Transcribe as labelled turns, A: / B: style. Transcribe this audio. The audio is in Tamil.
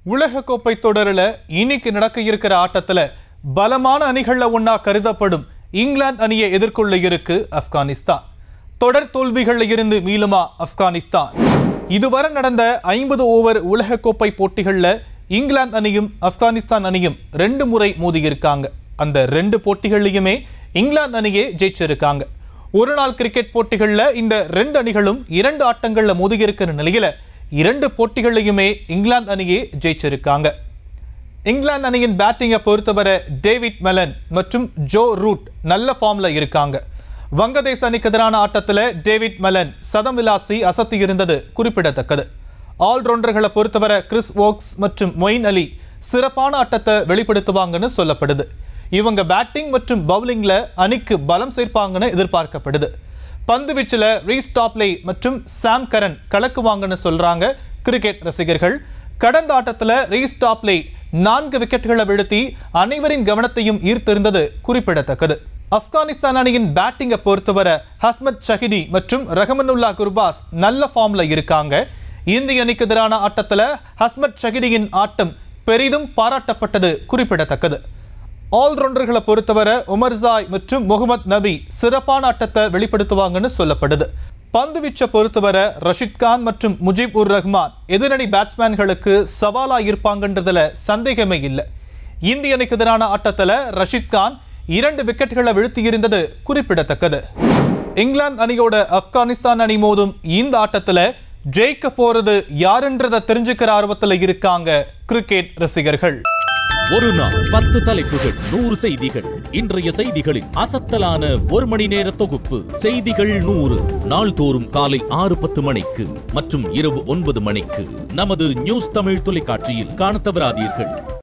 A: உலகக்கோப்பை தொடரில் இன்னைக்கு நடக்க இருக்கிற ஆட்டத்துல பலமான அணிகள்ல ஒன்னா கருதப்படும் இங்கிலாந்து அணியை எதிர்கொள்ள இருக்கு ஆப்கானிஸ்தான். தொடர் தோல்விகள்ல இருந்து மீளுமா ஆப்கானிஸ்தான்? இதுவரை நடந்த 50 ஓவர் உலகக்கோப்பை போட்டிகள்ல இங்கிலாந்து அணியும் ஆப்கானிஸ்தான் அணியும் 2 முறை மோதியிருக்காங்க. அந்த 2 போட்டிகள்லையுமே இங்கிலாந்து அணியே ஜெயிச்சிருக்காங்க. ஒரு நாள் கிரிக்கெட் போட்டிகள்ல இந்த 2 அணிகளும் 2 ஆட்டங்கள்ல மோதியிருக்கிற நிலையில 2 போட்டிகளையுமே இங்கிலாந்து அணியே ஜெயிச்சிருக்காங்க. இங்கிலாந்து அணியின் பேட்டிங்கை பொறுத்தவரை டேவிட் மெலன் மற்றும் ஜோ ரூட் நல்ல ஃபார்ம்ல இருக்காங்க. வங்கதேச அணிக்கு எதிரான ஆட்டத்தில் டேவிட் மெலன் சதம் விளாசி அசத்தி இருந்தது குறிப்பிடத்தக்கது. ஆல்ரவுண்டர்களை பொறுத்தவரை கிறிஸ் வோக்ஸ் மற்றும் மொயின் அலி சிறப்பான ஆட்டத்தை வெளிப்படுத்துவாங்கன்னு சொல்லப்படுது. இவங்க பேட்டிங் மற்றும் பவுலிங்ல அணிக்கு பலம் சேர்ப்பாங்கன்னு எதிர்பார்க்கப்படுது. பந்து வீச்சில் ரீஸ் டாப்லே மற்றும் சாம் கரன் கலக்குவாங்கன்னு சொல்றாங்க கிரிக்கெட் ரசிகர்கள். கடந்த ஆட்டத்தில் ரீஸ் டாப்லே 4 விக்கெட்டுகளை வீழ்த்தி அனைவரின் கவனத்தையும் ஈர்த்திருந்தது குறிப்பிடத்தக்கது. ஆப்கானிஸ்தான் அணியின் பேட்டிங்கை பொறுத்தவரை ஹஸ்மத் ஷஹிதி மற்றும் ரஹமனுல்லா குர்பாஸ் நல்ல ஃபார்ம்ல இருக்காங்க. இந்திய அணிக்கு எதிரான ஆட்டத்தில் ஹஸ்மத் ஷஹிதியின் ஆட்டம் பெரிதும் பாராட்டப்பட்டது குறிப்பிடத்தக்கது. ஆல்ரவுண்டர்களை பொறுத்தவரை உமர்சாய் மற்றும் முகமது நபி சிறப்பான ஆட்டத்தை வெளிப்படுத்துவாங்கன்னு சொல்லப்படுது. பந்து வீச்சை பொறுத்தவரை ரஷித் கான் மற்றும் முஜிப் உர் ரஹ்மான் எதிரணி பேட்ஸ்மேன்களுக்கு சவாலா இருப்பாங்கன்றதுல சந்தேகமே இல்லை. இந்திய அணிக்கு எதிரான ஆட்டத்தில் ரஷித் கான் 2 விக்கெட்டுகளை வீழ்த்தி இருந்தது குறிப்பிடத்தக்கது. இங்கிலாந்து அணியோட ஆப்கானிஸ்தான் அணி மோதும் இந்த ஆட்டத்தில் ஜெயிக்க போறது யாருன்றதை தெரிஞ்சுக்கிற ஆர்வத்தில் இருக்காங்க கிரிக்கெட் ரசிகர்கள்.
B: ஒரு நாள் 10 தலைப்புகள் 100 செய்திகள். இன்றைய செய்திகளின் அசத்தலான 1 மணி நேர தொகுப்பு. செய்திகள் 100 நாள்தோறும் காலை 6:10 மணிக்கு மற்றும் இரவு 9 மணிக்கு நமது நியூஸ் தமிழ் தொலைக்காட்சியில் காணத் தவறாதீர்கள்.